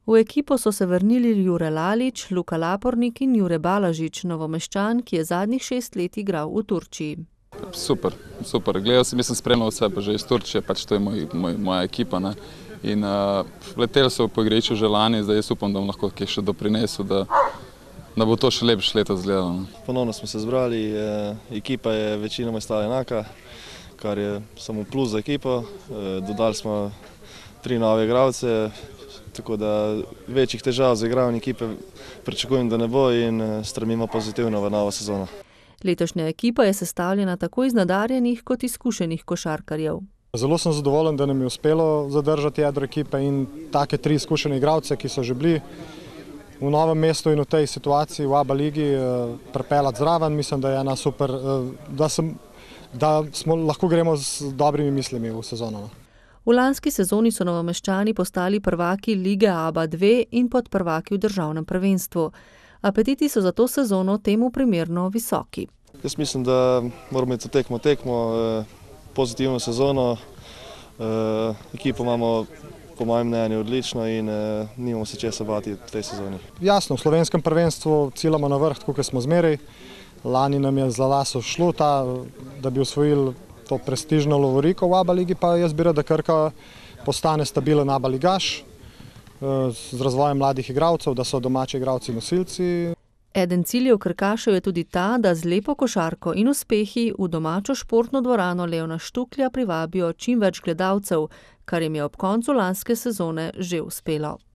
V ekipo so se vrnili Jure Lalić, Luka Lapornik in Jure Balažič, Novomeščan, ki je zadnjih 6 let igral v Turčiji. Super. Gledal sem, spremljal vse pa že iz Turčije, pač to je moja ekipa, ne. In leteli so po igrišču že lani, zdaj jaz upam, da bom lahko kaj še doprinesel, da bo to še lepše letos izgledalo. Ponovno smo se zbrali, ekipa je večinoma ostala enaka, kar je samo plus za ekipo. Dodali smo 3 nove igralce, tako da večjih težav za igranje ekipe pričakujem, da ne bo in stremimo pozitivno v novo sezono. Letošnja ekipa je sestavljena tako iz nadarjenih kot izkušenih košarkarjev. Zelo sem zadovoljen, da nam je uspelo zadržati jedro ekipe in take 3 izkušene igralce, ki so že bili v novem mestu in v tej situaciji v ABA ligi pripeljati zraven. Mislim, da je ena super, da lahko gremo z dobrimi mislimi v sezono. V lanski sezoni so Novomeščani postali prvaki lige ABA 2 in podprvaki v državnem prvenstvu. Apetiti so za to sezono temu primerno visoki. Jaz mislim, da moramo imeti tekmo, pozitivno sezono. Ekipo imamo po mojem mnenju odlično in nimamo se česa bati v tej sezoni. Jasno, v slovenskem prvenstvu ciljamo na vrh, tako kot smo zmeraj. Lani nam je za las šlo da bi osvojili to prestižno lovoriko v ABA ligi, pa jaz bi rad, da Krka postane stabilen ABA ligaš z razvojem mladih igralcev, da so domači igralci nosilci. Eden ciljev krkašev je tudi ta, da z lepo košarko in uspehi v domačo športno dvorano Leona Štuklja privabijo čim več gledalcev, kar jim je ob koncu lanske sezone že uspelo.